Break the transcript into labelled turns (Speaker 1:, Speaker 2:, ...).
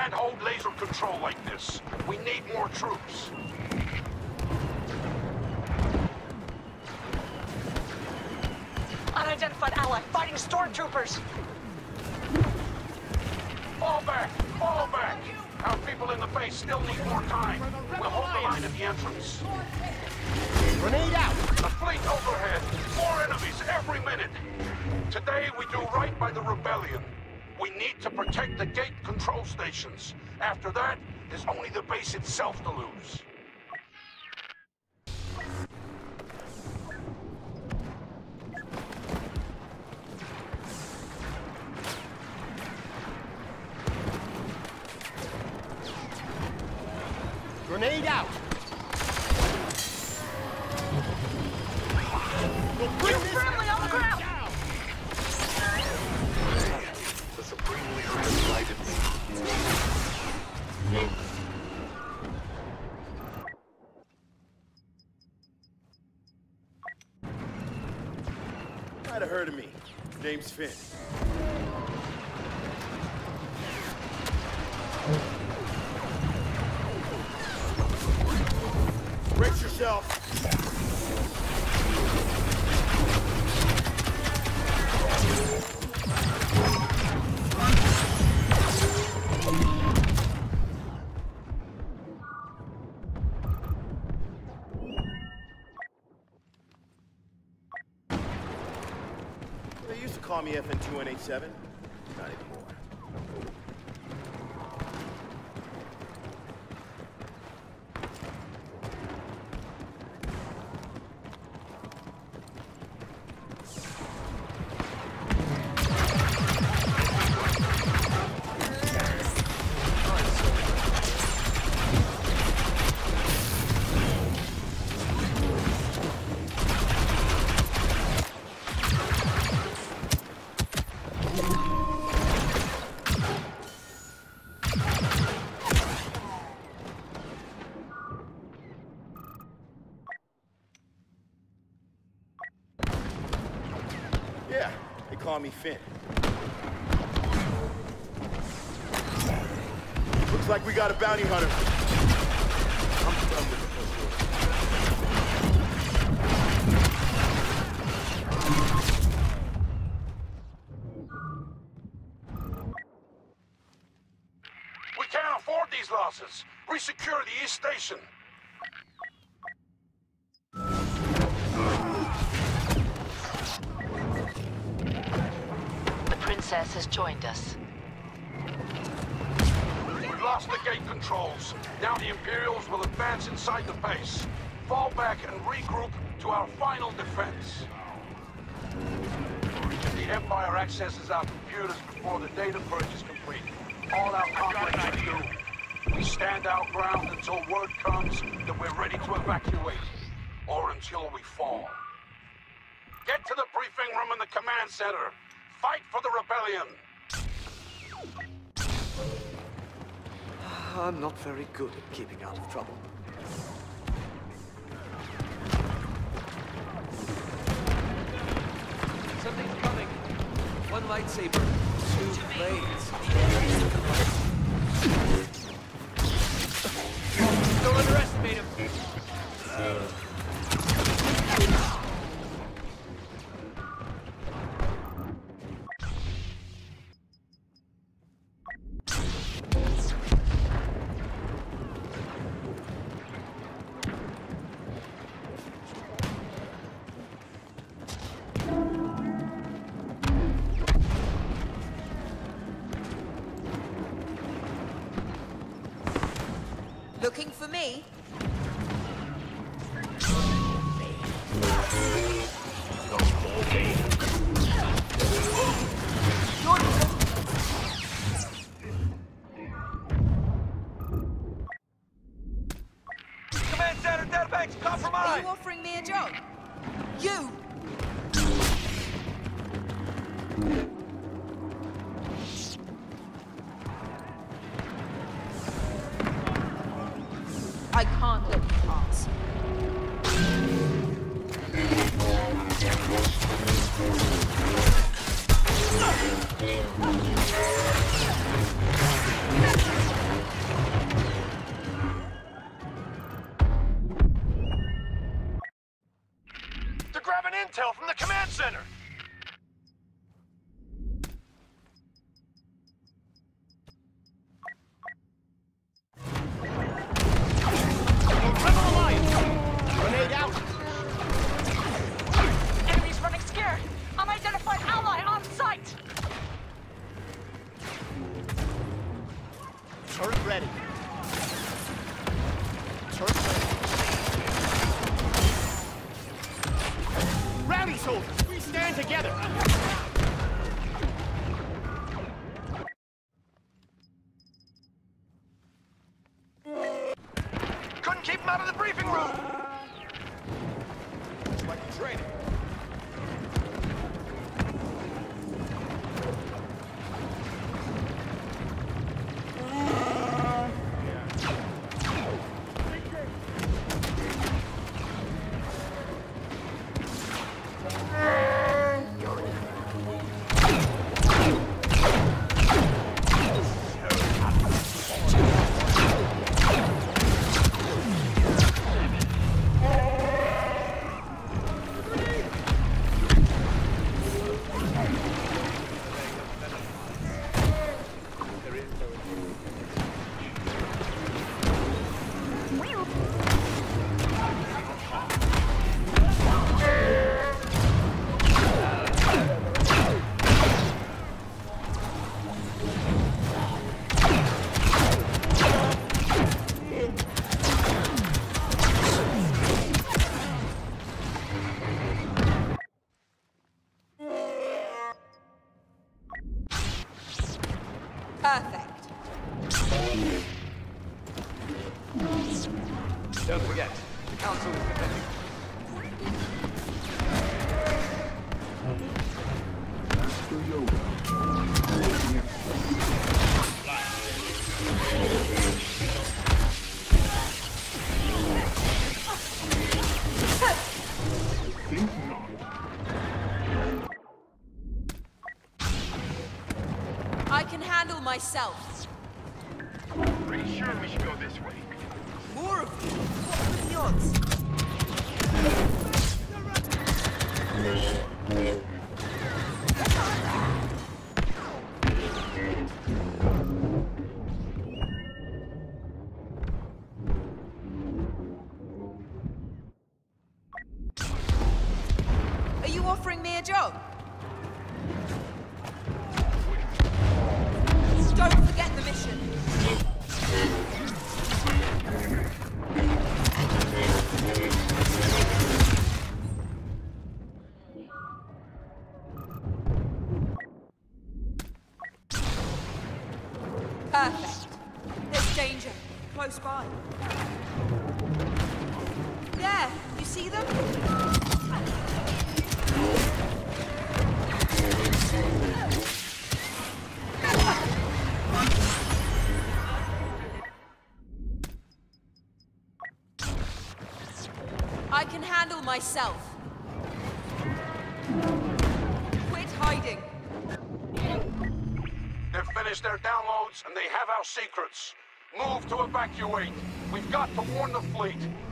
Speaker 1: can't hold laser control like this. We need more troops.
Speaker 2: Unidentified ally fighting stormtroopers.
Speaker 1: Fall back! Fall back! Our people in the base still need more time. We'll hold the line at the entrance.
Speaker 3: Grenade out!
Speaker 1: A fleet overhead. More enemies every minute. Today we do right by the rebellion. We need to protect the gate control stations. After that, there's only the base itself to lose.
Speaker 3: Grenade out! We'll bring this
Speaker 2: Friendly on the ground!
Speaker 1: The Supreme Leader has guided me.
Speaker 3: Might have heard of me. James Finn. Brace yourself. They used to call me FN2187. Not anymore. Yeah, they call me Finn. Looks like we got a bounty hunter. I'm done with the
Speaker 1: We can't afford these losses. Resecure the East Station.
Speaker 2: The princess has joined us.
Speaker 1: We've lost the gate controls. Now the Imperials will advance inside the base. Fall back and regroup to our final defense. The Empire accesses our computers before the data purge is complete. All our complex are doomed. We stand our ground until word comes that we're ready to evacuate, or until we fall. Get to the briefing room in the command center. Fight for the rebellion.
Speaker 4: I'm not very good at keeping out of trouble. Something's coming. One lightsaber, two blades. Don't underestimate him.
Speaker 5: Looking for me?
Speaker 4: Command center, databank's
Speaker 5: Are
Speaker 4: compromised!
Speaker 5: you offering me a job? You! I can't let you pass.
Speaker 4: on! Keep him out of the briefing room!
Speaker 3: It's like training.
Speaker 5: Perfect.
Speaker 4: Don't forget, the council is defending.
Speaker 5: I can handle myself.
Speaker 3: Pretty sure we should go this way.
Speaker 5: More of you? What are the odds? Are you offering me a job? Don't forget the mission. Perfect. There's danger. Close by. There. You see them? I can handle myself. Quit hiding.
Speaker 1: They've finished their downloads and they have our secrets. Move to evacuate. We've got to warn the fleet.